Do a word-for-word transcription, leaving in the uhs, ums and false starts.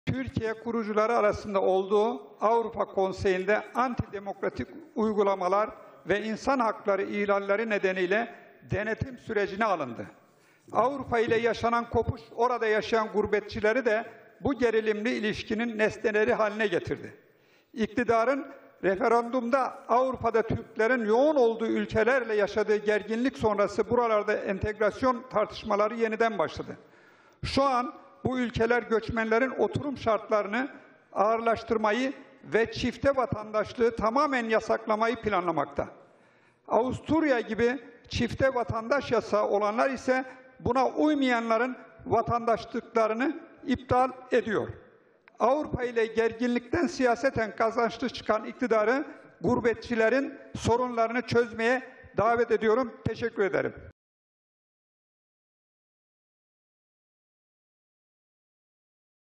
Türkiye kurucuları arasında olduğu Avrupa Konseyi'nde antidemokratik uygulamalar ve insan hakları ihlalleri nedeniyle denetim sürecine alındı. Avrupa ile yaşanan kopuş orada yaşayan gurbetçileri de bu gerilimli ilişkinin nesneleri haline getirdi. İktidarın referandumda Avrupa'da Türklerin yoğun olduğu ülkelerle yaşadığı gerginlik sonrası buralarda entegrasyon tartışmaları yeniden başladı. Şu an bu ülkeler göçmenlerin oturum şartlarını ağırlaştırmayı ve çifte vatandaşlığı tamamen yasaklamayı planlamakta. Avusturya gibi çifte vatandaş yasağı olanlar ise buna uymayanların vatandaşlıklarını iptal ediyor. Avrupa ile gerginlikten siyaseten kazançlı çıkan iktidarı gurbetçilerin sorunlarını çözmeye davet ediyorum. Teşekkür ederim.